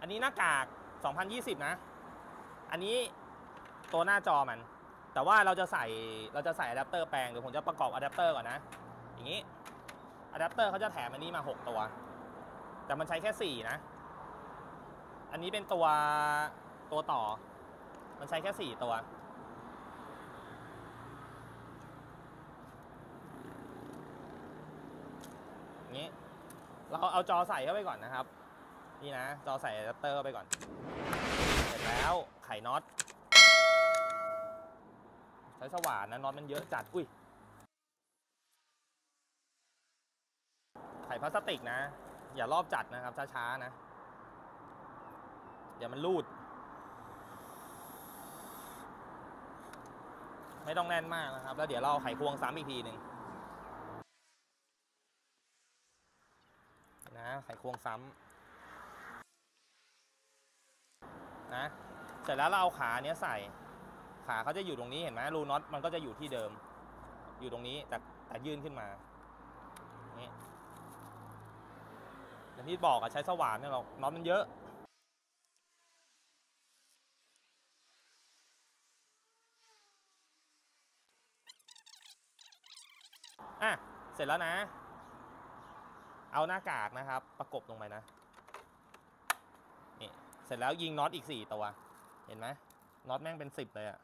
อันนี้หน้ากาก2020นะอันนี้ตัวหน้าจอมันแต่ว่าเราจะใส่อะแดปเตอร์แปลงเดี๋ยวผมจะประกอบอะแดปเตอร์ก่อนนะอย่างนี้อะแดปเตอร์เขาจะแถมอันนี้มา6ตัวแต่มันใช้แค่4นะอันนี้เป็นตัวต่อมันใช้แค่4ตัวอย่างนี้เราเอาจอใส่เข้าไปก่อนนะครับนี่นะจอใส่อะแดปเตอร์เข้าไปก่อนเสร็จแล้วไขน็อตใช้สว่านนะน็อตมันเยอะจัดอุ้ยไขพลาสติกนะอย่ารอบจัดนะครับช้าๆนะเดี๋ยวมันรูดไม่ต้องแน่นมากนะครับแล้วเดี๋ยวเราไขควงซ้ำอีกทีหนึ่งนะไขควงซ้ำนะเสร็จแล้วเราเอาขาเนี้ยใส่ขาเขาจะอยู่ตรงนี้เห็นไหมรูน็อตมันก็จะอยู่ที่เดิมอยู่ตรงนี้แต่ยื่นขึ้นมานี่อย่างที่บอกอะใช้สว่านเนี่ยเราน็อตมันเยอะอ่ะเสร็จแล้วนะเอาหน้ากากนะครับประกบลงไปนะนี่เสร็จแล้วยิงน็อตอีก4ตัวเห็นไหมน็อตแม่งเป็น10เลยอะ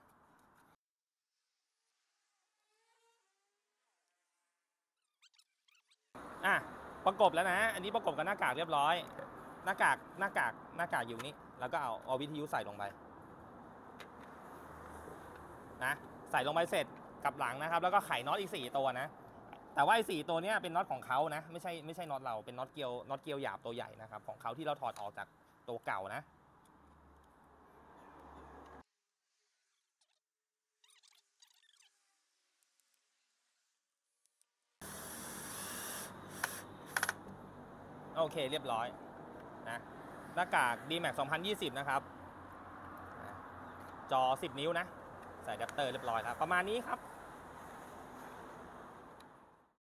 อ่ะประกบแล้วนะอันนี้ประกบกับหน้ากากเรียบร้อยหน้ากากอยู่นี่แล้วก็เอาวิทยุใส่ลงไปนะใส่ลงไปเสร็จกลับหลังนะครับแล้วก็ไขน็อตอีก4ตัวนะแต่ว่าไอ้4ตัวนี้เป็นน็อตของเขานะไม่ใช่น็อตเราเป็นน็อตเกลียวหยาบตัวใหญ่นะครับของเขาที่เราถอดออกจากตัวเก่านะโอเคเรียบร้อยนะหน้ากาก D-Max 2020นะครับจอ10 นิ้วนะใส่อะแดปเตอร์เรียบร้อยแล้วประมาณนี้ครับ